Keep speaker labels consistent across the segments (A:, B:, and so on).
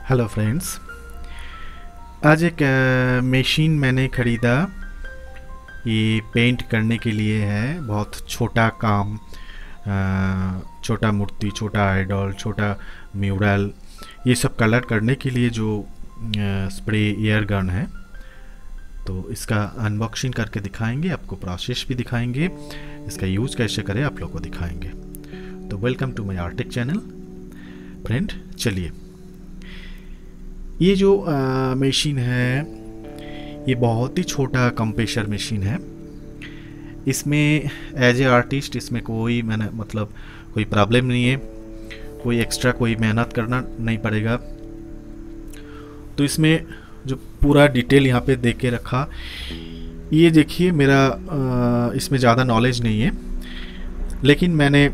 A: Hello friends. आज एक machine मैंने ख़रीदा। ये पेंट करने के लिए है। बहुत छोटा काम, छोटा मूर्ति, छोटा आइडल, छोटा म्यूरल, ये सब कलर करने के लिए जो स्प्रे एयर गन है। तो इसका अनबॉक्सिंग करके दिखाएंगे, आपको प्रोसेस भी दिखाएंगे, इसका यूज़ कैसे करें आप लोग को दिखाएंगे। तो वेलकम टू माय आर्टिक चैनल फ्रेंड। चलिए, ये जो मशीन है ये बहुत ही छोटा कंप्रेसर मशीन है। इसमें एज ए आर्टिस्ट इसमें कोई मैंने मतलब कोई प्रॉब्लम नहीं है, कोई एक्स्ट्रा कोई मेहनत करना नहीं पड़ेगा। तो इसमें जो पूरा डिटेल यहाँ पे देख के रखा, ये देखिए मेरा इसमें ज़्यादा नॉलेज नहीं है, लेकिन मैंने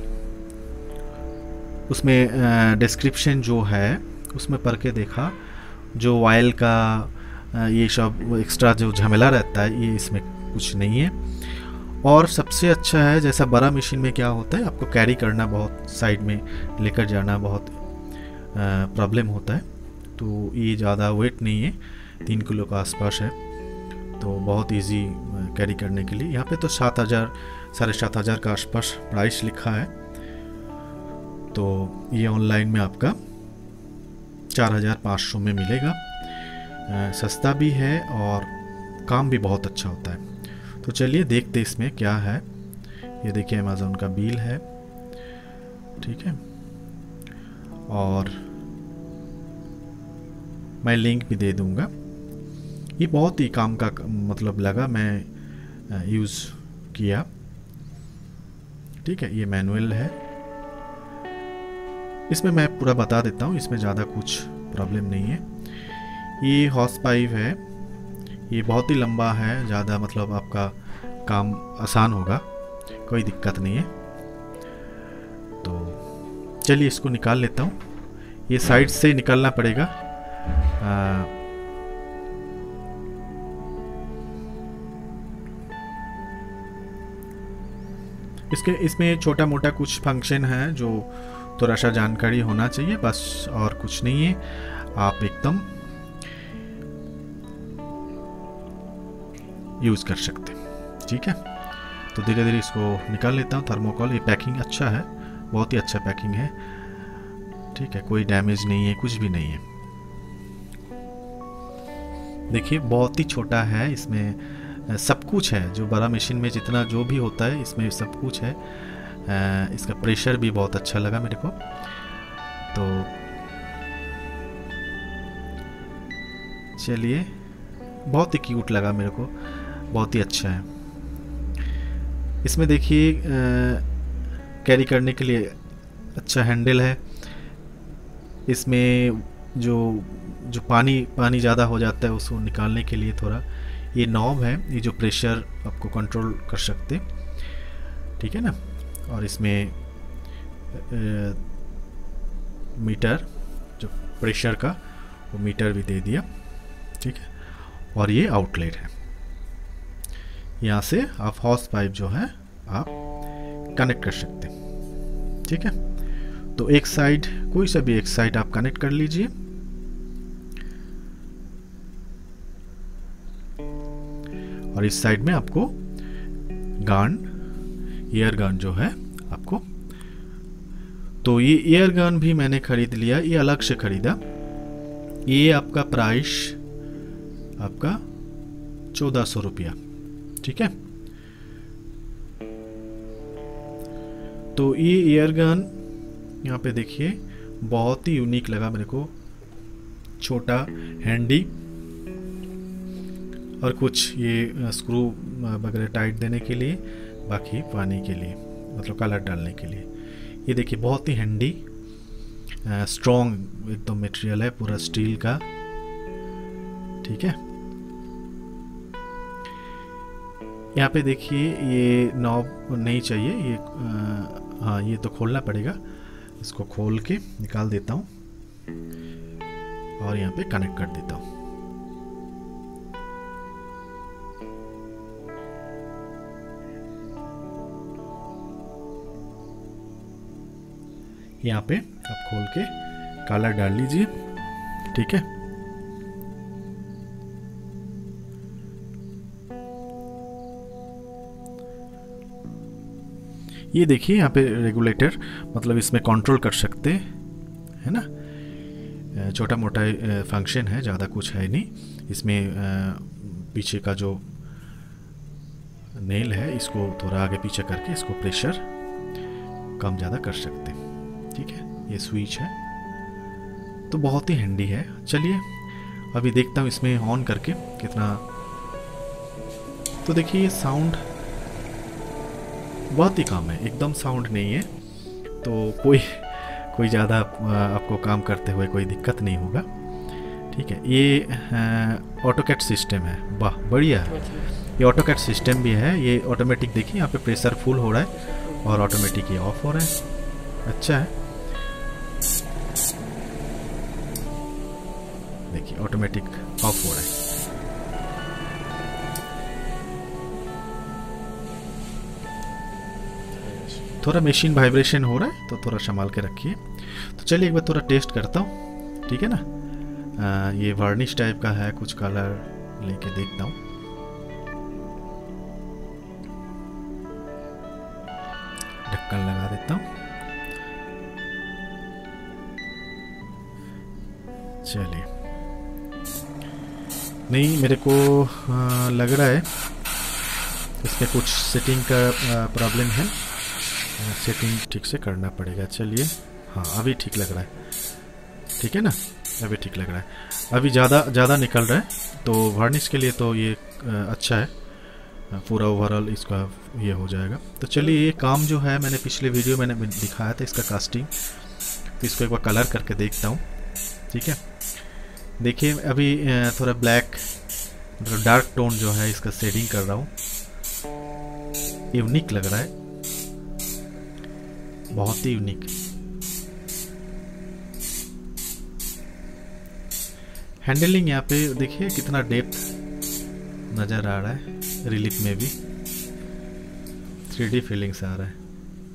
A: उसमें डिस्क्रिप्शन जो है उसमें पढ़ के देखा। जो ऑयल का ये सब एक्स्ट्रा जो झमेला रहता है ये इसमें कुछ नहीं है। और सबसे अच्छा है, जैसा बड़ा मशीन में क्या होता है आपको कैरी करना, बहुत साइड में लेकर जाना बहुत प्रॉब्लम होता है। तो ये ज़्यादा वेट नहीं है, 3 किलो का आसपास है, तो बहुत इजी कैरी करने के लिए। यहाँ पे तो 7,000 7,500 का आसपास प्राइस लिखा है। तो ये ऑनलाइन में आपका 4,500 में मिलेगा। सस्ता भी है और काम भी बहुत अच्छा होता है। तो चलिए देखते इसमें क्या है। ये देखिए अमेज़न का बिल है, ठीक है, और मैं लिंक भी दे दूंगा। ये बहुत ही काम का मतलब लगा, मैं यूज़ किया, ठीक है। ये मैनुअल है, इसमें मैं पूरा बता देता हूँ, इसमें ज़्यादा कुछ प्रॉब्लम नहीं है। ये हॉस पाइप है, ये बहुत ही लंबा है, ज़्यादा मतलब आपका काम आसान होगा, कोई दिक्कत नहीं है। तो चलिए इसको निकाल लेता हूँ। ये साइड से निकालना पड़ेगा। इसमें छोटा मोटा कुछ फंक्शन है जो थोड़ा सा जानकारी होना चाहिए, बस, और कुछ नहीं है। आप एकदम यूज़ कर सकते, ठीक है। तो धीरे धीरे इसको निकाल लेता हूँ। थर्मोकोल, ये पैकिंग अच्छा है, बहुत ही अच्छा पैकिंग है, ठीक है, कोई डैमेज नहीं है, कुछ भी नहीं है। देखिए बहुत ही छोटा है, इसमें सब कुछ है, जो बड़ा मशीन में जितना जो भी होता है इसमें सब कुछ है। इसका प्रेशर भी बहुत अच्छा लगा मेरे को। तो चलिए, बहुत ही क्यूट लगा मेरे को, बहुत ही अच्छा है। इसमें देखिए कैरी करने के लिए अच्छा हैंडल है। इसमें जो जो पानी ज़्यादा हो जाता है उसको निकालने के लिए थोड़ा ये नॉब है, ये जो प्रेशर आपको कंट्रोल कर सकते, ठीक है ना। और इसमें मीटर, जो प्रेशर का वो मीटर भी दे दिया, ठीक है। और ये आउटलेट है, यहाँ से आप हॉस पाइप जो है आप कनेक्ट कर सकते हैं, ठीक है। तो एक साइड, कोई सा भी एक साइड आप कनेक्ट कर लीजिए। और इस साइड में आपको गन, एयर गन जो है आपको, तो ये एयर गन भी मैंने खरीद लिया, ये अलग से खरीदा। ये आपका प्राइस आपका 1,400 रुपया, ठीक है। तो ये एयर गन यहाँ पे देखिए बहुत ही यूनिक लगा मेरे को, छोटा, हैंडी, और कुछ ये स्क्रू वगैरह टाइट देने के लिए, बाकी पानी के लिए मतलब कलर डालने के लिए। ये देखिए बहुत ही हैंडी, स्ट्रॉन्ग एकदम मटेरियल है, पूरा स्टील का, ठीक है। यहाँ पे देखिए ये नॉब नहीं चाहिए, ये हाँ ये तो खोलना पड़ेगा। इसको खोल के निकाल देता हूँ और यहाँ पे कनेक्ट कर देता हूँ। यहाँ पे आप खोल के कलर डाल लीजिए। ठीक है। ये देखिए यहाँ पे रेगुलेटर, मतलब इसमें कंट्रोल कर सकते है ना, छोटा मोटा फंक्शन है, ज़्यादा कुछ है नहीं इसमें। पीछे का जो नेल है इसको थोड़ा आगे पीछे करके इसको प्रेशर कम ज़्यादा कर सकते हैं। ठीक है, ये स्विच है, तो बहुत ही हैंडी है। चलिए अभी देखता हूँ इसमें ऑन करके कितना। तो देखिए साउंड बहुत ही कम है, एकदम साउंड नहीं है, तो कोई ज़्यादा आपको काम करते हुए कोई दिक्कत नहीं होगा। ठीक है, ये ऑटोकैड सिस्टम है, वाह बढ़िया है। ये ऑटोकैड सिस्टम भी है, ये ऑटोमेटिक देखिए यहाँ पे प्रेशर फुल हो रहा है और ऑटोमेटिक ये ऑफ हो रहा है। अच्छा है, देखिए ऑटोमेटिक ऑफ हो रहा है। थोड़ा मशीन वाइब्रेशन हो रहा है तो थोड़ा संभाल के रखिए। तो चलिए एक बार थोड़ा टेस्ट करता हूँ, ठीक है ना। ये वार्निश टाइप का है, कुछ कलर लेके देखता हूँ। ढक्कन लगा देता हूँ। चलिए, नहीं मेरे को लग रहा है इसमें कुछ सेटिंग का प्रॉब्लम है, सेटिंग ठीक से करना पड़ेगा। चलिए, हाँ अभी ठीक लग रहा है, ठीक है ना, अभी ठीक लग रहा है। अभी ज़्यादा निकल रहा है, तो वार्निश के लिए तो ये अच्छा है, पूरा ओवरऑल इसका ये हो जाएगा। तो चलिए, ये काम जो है मैंने पिछले वीडियो मैंने दिखाया था इसका कास्टिंग, तो इसको एक बार कलर करके देखता हूँ। ठीक है, देखिए अभी थोड़ा ब्लैक मतलब डार्क टोन जो है इसका शेडिंग कर रहा हूँ। यूनिक लग रहा है, बहुत ही यूनिक। हैंडलिंग यहाँ पे देखिए कितना डेप्थ नज़र आ रहा है, रिलीफ में भी 3D फीलिंग्स आ रहा है।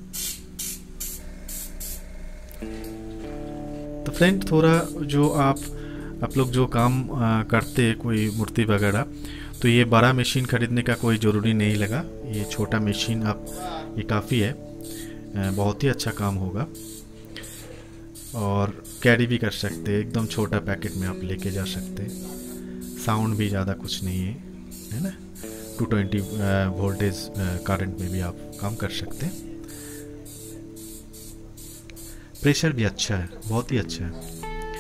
A: तो फ्रेंड, थोड़ा जो आप लोग जो काम करते कोई मूर्ति वगैरह, तो ये बड़ा मशीन खरीदने का कोई ज़रूरी नहीं लगा। ये छोटा मशीन आप ये काफ़ी है, बहुत ही अच्छा काम होगा और कैरी भी कर सकते हैं। एकदम छोटा पैकेट में आप लेके जा सकते हैं। साउंड भी ज़्यादा कुछ नहीं है ना। 220 वोल्टेज करंट में भी आप काम कर सकते हैं। प्रेशर भी अच्छा है, बहुत ही अच्छा है।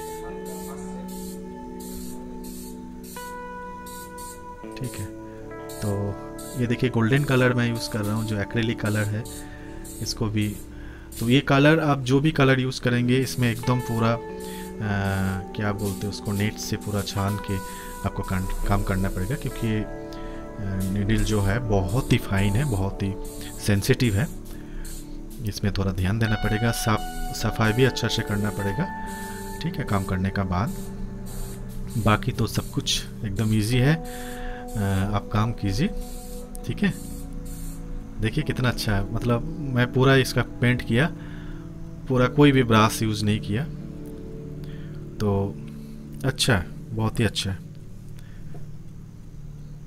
A: ठीक है, तो ये देखिए गोल्डन कलर मैं यूज़ कर रहा हूँ, जो एक्रेलिक कलर है इसको भी। तो ये कलर आप जो भी कलर यूज़ करेंगे इसमें एकदम पूरा क्या बोलते हैं उसको, नेट से पूरा छान के आपको काम करना पड़ेगा, क्योंकि नीडल जो है बहुत ही फाइन है, बहुत ही सेंसिटिव है। इसमें थोड़ा ध्यान देना पड़ेगा, सफाई भी अच्छा से करना पड़ेगा। ठीक है, काम करने का बाद बाकी तो सब कुछ एकदम इजी है। आप काम कीजिए। ठीक है, देखिए कितना अच्छा है, मतलब मैं पूरा इसका पेंट किया, पूरा कोई भी ब्रश यूज़ नहीं किया, तो अच्छा है, बहुत ही अच्छा है।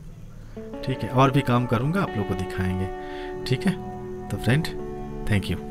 A: ठीक है, और भी काम करूँगा, आप लोग को दिखाएंगे। ठीक है, तो फ्रेंड थैंक यू।